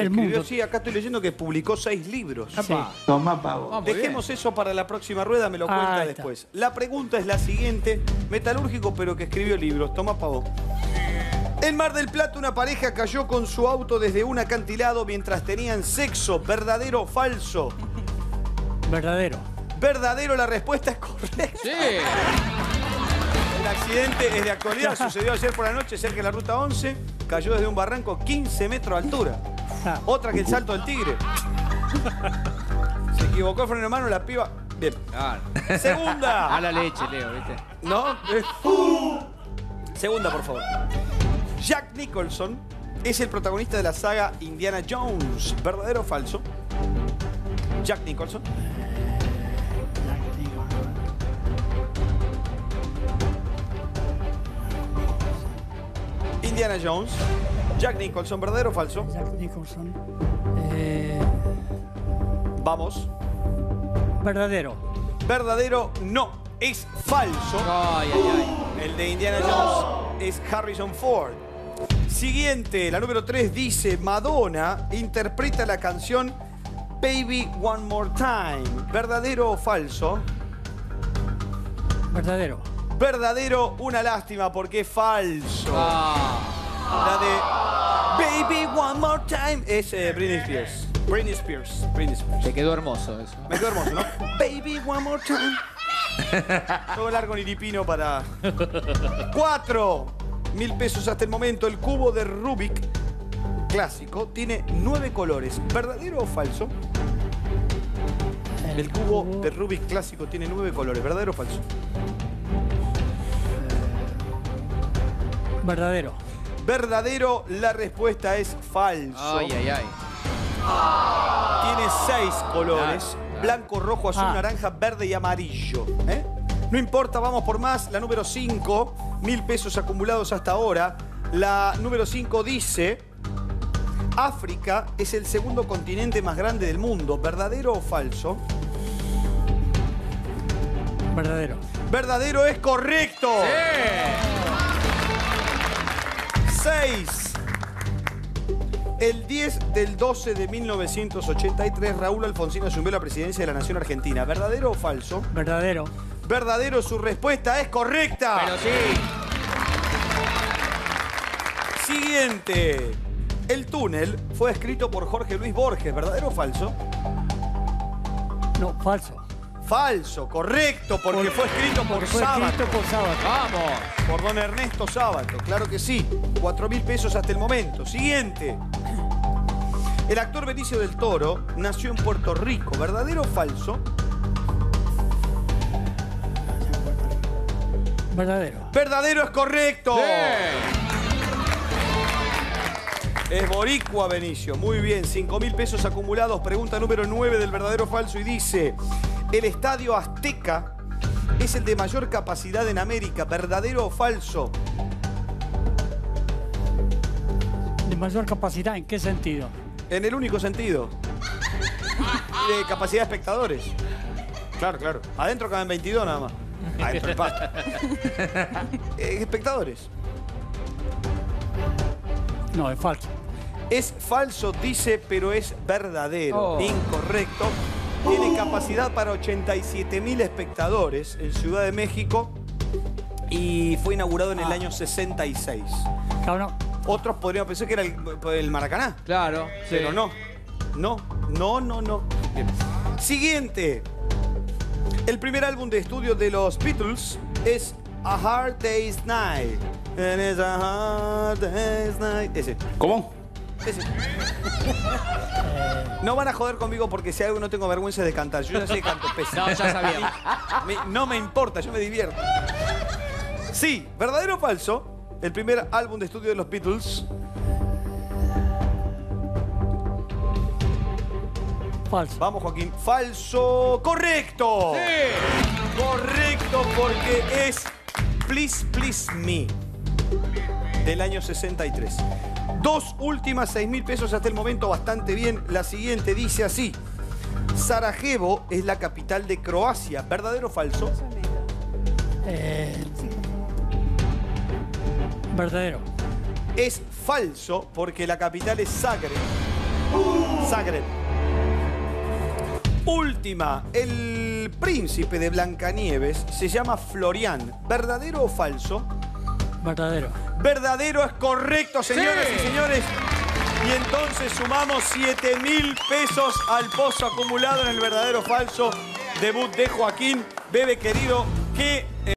El escribió, mundo. sí, acá estoy leyendo que publicó 6 libros. Sí. Tomá, pavo. Ah, muy Dejemos eso para la próxima rueda, me lo Ahí cuenta está. después. La pregunta es la siguiente. Metalúrgico, pero que escribió libros. Toma pavo. En Mar del Plata, una pareja cayó con su auto desde un acantilado mientras tenían sexo. ¿Verdadero o falso? Verdadero. Verdadero, la respuesta es correcta. Sí. El accidente es de actualidad, sucedió ayer por la noche cerca de la ruta 11. Cayó desde un barranco 15 metros de altura. Ah. Otra que el salto del tigre. Se equivocó el freno de mano, la piba. Bien. Claro. Segunda. A la leche, Leo, ¿viste? ¿No? Segunda, por favor. Jack Nicholson es el protagonista de la saga Indiana Jones. ¿Verdadero o falso? Jack Nicholson. Indiana Jones. Jack Nicholson, ¿verdadero o falso? Jack Nicholson. Vamos. Verdadero. Verdadero, no. Es falso. Ay, ay, ay. El de Indiana Jones es Harrison Ford. Siguiente, la número 3 dice: Madonna interpreta la canción Baby One More Time. ¿Verdadero o falso? Verdadero. Verdadero, una lástima porque es falso. La de Baby One More Time es Britney Spears. Britney Spears. Britney Spears. Te quedó hermoso eso. Me quedó hermoso, ¿no? Baby One More Time. Todo largo niripino para 4.000 pesos hasta el momento. El cubo de Rubik clásico tiene 9 colores. ¿Verdadero o falso? El cubo de Rubik clásico tiene 9 colores. ¿Verdadero o falso? Verdadero. Verdadero, la respuesta es falso. Ay, ay, ay. Tiene 6 colores. Claro. Blanco, rojo, azul, naranja, verde y amarillo. ¿Eh? No importa, vamos por más. La número 5, 1.000 pesos acumulados hasta ahora. La número 5 dice: África es el segundo continente más grande del mundo. ¿Verdadero o falso? Verdadero. Verdadero, es correcto. 6. El 10 del 12 de 1983, Raúl Alfonsín asumió la presidencia de la Nación Argentina. ¿Verdadero o falso? Verdadero. Verdadero, su respuesta es correcta. Pero sí. Siguiente. El túnel fue escrito por Jorge Luis Borges. ¿Verdadero o falso? No, falso. Falso, correcto, porque fue escrito por Fue Sábato. escrito por Sábato. Vamos. Por don Ernesto Sábato, claro que sí. 4.000 pesos hasta el momento. Siguiente. El actor Benicio del Toro nació en Puerto Rico. ¿Verdadero o falso? Verdadero. Verdadero, es correcto. Es boricua, Benicio. Muy bien, 5.000 pesos acumulados. Pregunta número 9 del verdadero o falso y dice: el Estadio Azteca es el de mayor capacidad en América. ¿Verdadero o falso? ¿De mayor capacidad en qué sentido? En el único sentido. De capacidad de espectadores. Claro, claro. Adentro caben 22 nada más. Adentro el pasto. Espectadores. No, es falso. Es falso, dice, pero es verdadero. Oh. Incorrecto. Tiene capacidad para 87.000 espectadores en Ciudad de México y fue inaugurado en el año 66. Cabrón. Otros podrían pensar que era el Maracaná, Claro. Sí. pero no. No. Bien. Siguiente. El primer álbum de estudio de los Beatles es A Hard Day's Night. And it's a hard day's night. Ese. ¿Cómo? Ese. No van a joder conmigo porque si algo no tengo vergüenza de cantar. Yo ya sé que canto pésimo. No, ya sabíamos. No me importa, yo me divierto. Sí, ¿verdadero o falso? El primer álbum de estudio de los Beatles. Falso. Vamos, Joaquín. Falso. Correcto. Sí. Correcto, porque es Please Please Me del año 63. Dos últimas, 6.000 pesos hasta el momento, bastante bien. La siguiente dice así: Sarajevo es la capital de Croacia. ¿Verdadero o falso? Verdadero. Es falso, porque la capital es Zagreb. Zagreb. Última. El príncipe de Blancanieves se llama Florian. ¿Verdadero o falso? Verdadero. Verdadero es correcto, señoras y señores. Y entonces sumamos 7.000 pesos al pozo acumulado en el verdadero o falso. Debut de Joaquín. Bebe querido, que...